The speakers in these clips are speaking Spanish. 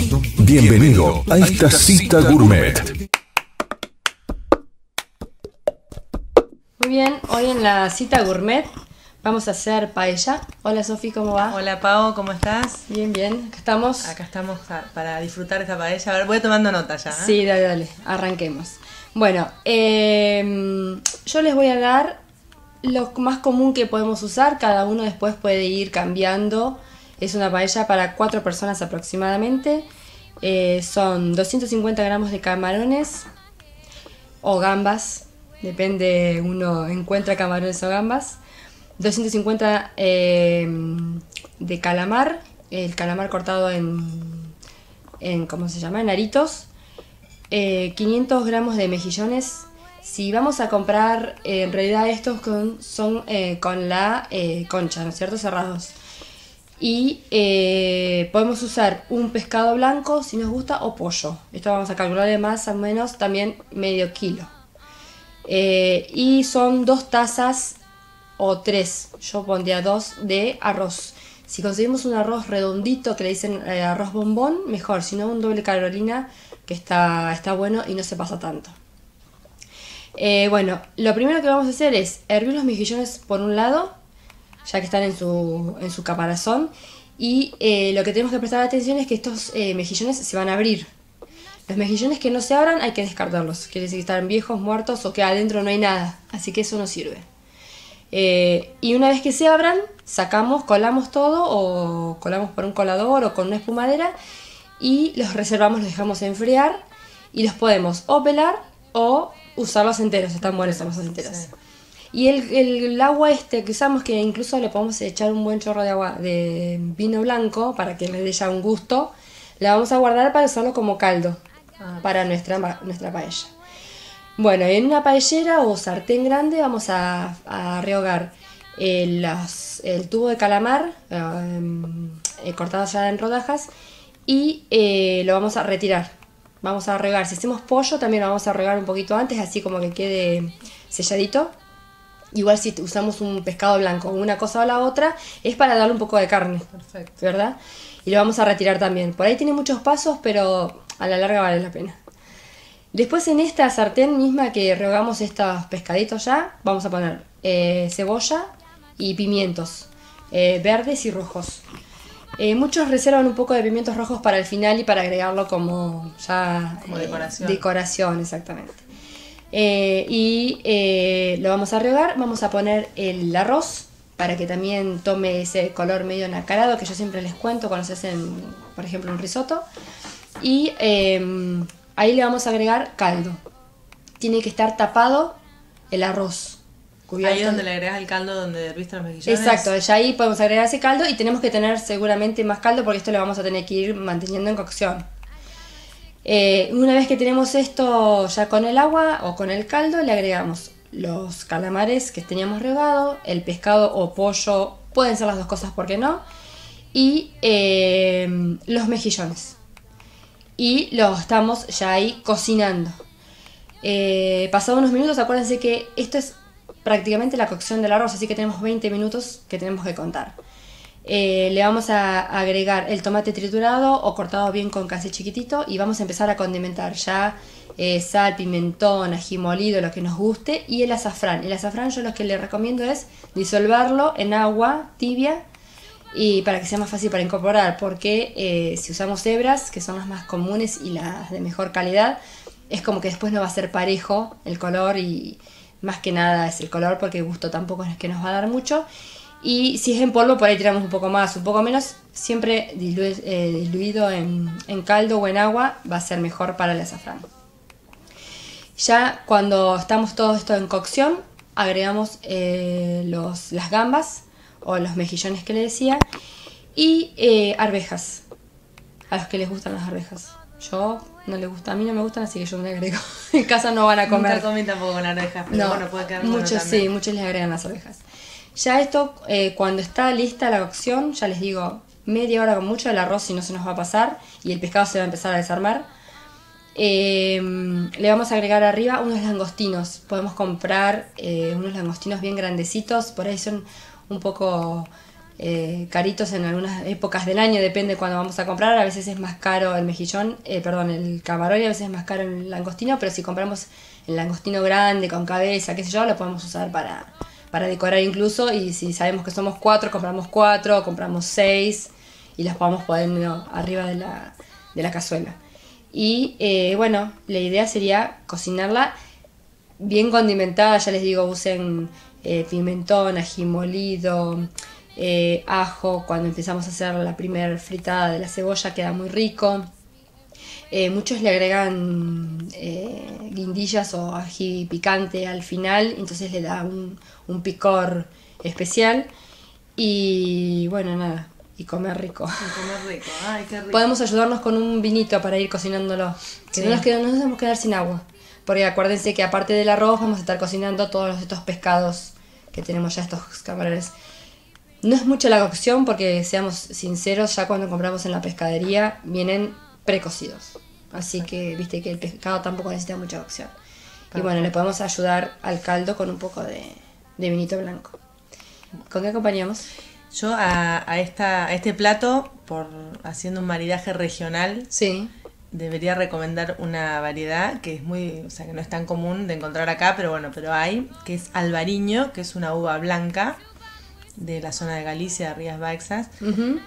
Bienvenido a esta cita gourmet. Muy bien, hoy en la cita gourmet vamos a hacer paella. Hola Sofi, ¿cómo va? Hola Pau, ¿cómo estás? Bien, bien, acá estamos. Acá estamos para disfrutar de esta paella. A ver, voy tomando nota ya. Sí, dale, arranquemos. Bueno, yo les voy a dar lo más común que podemos usar. Cada uno después puede ir cambiando. Es una paella para 4 personas aproximadamente. Son 250 gramos de camarones o gambas. Depende, uno encuentra camarones o gambas. 250 de calamar. El calamar cortado en ¿cómo se llama? En aritos. 500 gramos de mejillones. Si vamos a comprar, en realidad estos son con la concha, ¿no es cierto? Cerrados. Y podemos usar un pescado blanco si nos gusta o pollo. Esto vamos a calcularle más o menos también medio kilo. Y son 2 tazas o 3, yo pondría 2 de arroz. Si conseguimos un arroz redondito que le dicen arroz bombón, mejor. Si no, un doble Carolina que está bueno y no se pasa tanto. Bueno, lo primero que vamos a hacer es hervir los mejillones por un lado, ya que están en su caparazón. Y lo que tenemos que prestar atención es que estos mejillones se van a abrir. Los mejillones que no se abran hay que descartarlos. Quiere decir que están viejos, muertos o que adentro no hay nada. Así que eso no sirve. Y una vez que se abran, sacamos, colamos todo o colamos por un colador o con una espumadera y los reservamos, los dejamos enfriar y los podemos o pelar o usarlos enteros. Están buenos los enteros. Sí. Y el agua que usamos, que incluso le podemos echar un buen chorro de agua de vino blanco para que le dé ya un gusto, la vamos a guardar para usarlo como caldo para nuestra paella. Bueno, en una paellera o sartén grande vamos a rehogar el tubo de calamar cortado ya en rodajas y lo vamos a retirar. Vamos a rehogar, si hacemos pollo también lo vamos a rehogar un poquito antes, así como que quede selladito. Igual si usamos un pescado blanco, una cosa o la otra, es para darle un poco de carne. Perfecto. ¿Verdad? Y lo vamos a retirar también. Por ahí tiene muchos pasos, pero a la larga vale la pena. Después en esta sartén misma que rehogamos estos pescaditos ya, vamos a poner cebolla y pimientos verdes y rojos. Muchos reservan un poco de pimientos rojos para el final y para agregarlo como decoración. Decoración, exactamente. Lo vamos a rehogar, vamos a poner el arroz para que también tome ese color medio nacarado que yo siempre les cuento cuando se hacen, por ejemplo, un risotto. Y ahí le vamos a agregar caldo. Tiene que estar tapado el arroz. Ahí es donde le agregas el caldo donde herviste los mejillones. Exacto, ya ahí podemos agregar ese caldo y tenemos que tener seguramente más caldo porque esto lo vamos a tener que ir manteniendo en cocción. Una vez que tenemos esto ya con el agua o con el caldo, le agregamos los calamares que teníamos regado, el pescado o pollo, pueden ser las dos cosas, ¿por qué no? Y los mejillones. Y los estamos ya ahí cocinando. Pasados unos minutos, acuérdense que esto es prácticamente la cocción del arroz, así que tenemos 20 minutos que tenemos que contar. Le vamos a agregar el tomate triturado o cortado bien con casi chiquitito y vamos a empezar a condimentar ya sal, pimentón, ají molido, lo que nos guste, y el azafrán. El azafrán yo lo que le recomiendo es disolverlo en agua tibia y para que sea más fácil para incorporar, porque si usamos hebras, que son las más comunes y las de mejor calidad, es como que después no va a ser parejo el color y más que nada es el color porque el gusto tampoco es que nos va a dar mucho. Y si es en polvo, por ahí tiramos un poco más, un poco menos. Siempre diluido en caldo o en agua va a ser mejor para el azafrán. Ya cuando estamos todo esto en cocción, agregamos las gambas o los mejillones que le decía y arvejas, a los que les gustan las arvejas. Yo no les gusta, a mí no me gustan, así que yo no le agrego. En casa no van a comer. Nunca comí tampoco con arvejas, pero no, bueno, puede quedar muchos bueno también. Sí, muchos les agregan las arvejas. Ya esto, cuando está lista la cocción, ya les digo, media hora con mucho, el arroz si no se nos va a pasar y el pescado se va a empezar a desarmar. Le vamos a agregar arriba unos langostinos. Podemos comprar unos langostinos bien grandecitos, por ahí son un poco caritos en algunas épocas del año, depende cuando vamos a comprar. A veces es más caro el mejillón, el camarón, y a veces es más caro el langostino, pero si compramos el langostino grande, con cabeza, qué sé yo, lo podemos usar para decorar incluso, y si sabemos que somos 4, compramos 6 y las podemos poner arriba de la cazuela. Y bueno, la idea sería cocinarla bien condimentada, ya les digo, usen pimentón, ají molido, ajo. Cuando empezamos a hacer la primera fritada de la cebolla queda muy rico. Muchos le agregan guindillas o ají picante al final, entonces le da un picor especial. Y bueno, nada, y comer rico. Ay, qué rico. Podemos ayudarnos con un vinito para ir cocinándolo, que Sí. no nos debemos quedar sin agua, porque acuérdense que aparte del arroz vamos a estar cocinando todos estos pescados que tenemos ya, estos camarones. No es mucho la cocción porque, seamos sinceros, ya cuando compramos en la pescadería vienen precocidos, así que viste que el pescado tampoco necesita mucha cocción. Y bueno, le podemos ayudar al caldo con un poco de vinito blanco. ¿Con qué acompañamos? Yo a este plato, haciendo un maridaje regional, Sí. debería recomendar una variedad que es que no es tan común de encontrar acá, pero hay, que es albariño, que es una uva blanca de la zona de Galicia, de Rías Baixas, Ujú.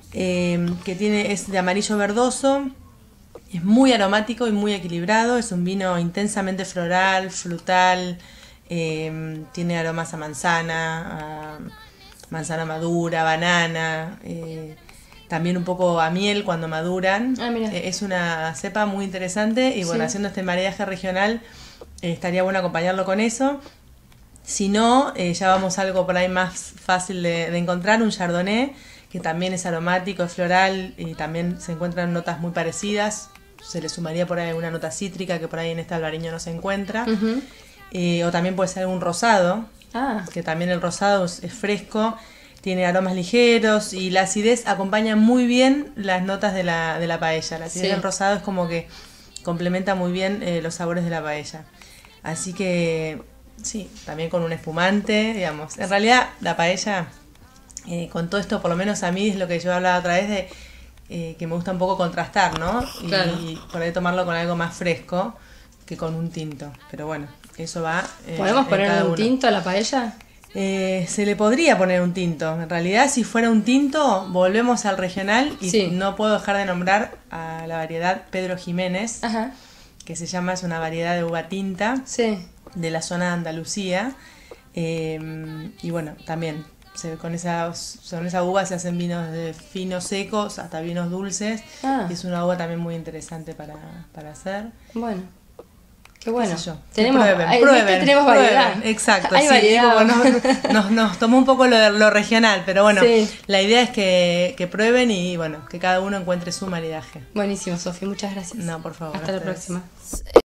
es de amarillo verdoso, es muy aromático y muy equilibrado, es un vino intensamente floral, frutal, tiene aromas a manzana madura, banana, también un poco a miel cuando maduran. Ah, mira. Es una cepa muy interesante y bueno, Sí. haciendo este maridaje regional estaría bueno acompañarlo con eso. Si no, ya vamos a algo por ahí más fácil de encontrar, un chardonnay, que también es aromático, es floral y también se encuentran notas muy parecidas. Se le sumaría por ahí una nota cítrica que por ahí en este albariño no se encuentra. Ujú. O también puede ser un rosado, Ah, que también el rosado es fresco, tiene aromas ligeros y la acidez acompaña muy bien las notas de la paella. La acidez Sí. del rosado es como que complementa muy bien los sabores de la paella. Así que sí, también con un espumante, digamos. En realidad la paella, con todo esto, por lo menos a mí es lo que yo hablaba otra vez de que me gusta un poco contrastar, ¿no? Claro. Y por ahí tomarlo con algo más fresco que con un tinto. Pero bueno, eso va. ¿podemos en ponerle cada un uno. tinto a la paella? Se le podría poner un tinto. En realidad, si fuera un tinto, volvemos al regional y Sí. no puedo dejar de nombrar a la variedad Pedro Jiménez, Ajá, que es una variedad de uva tinta sí. de la zona de Andalucía. Y bueno, también con esa uva se hacen vinos de finos secos hasta vinos dulces. Ah. Y es una uva también muy interesante para hacer. Bueno, qué bueno. Qué sé yo. Tenemos, Prueben, tenemos variedad. prueben. Exacto, Hay sí, variedad. como nos tomó un poco lo regional, pero bueno, Sí. la idea es que prueben y bueno, que cada uno encuentre su maridaje. Buenísimo, Sofía, muchas gracias. No, por favor. Hasta la ustedes. próxima.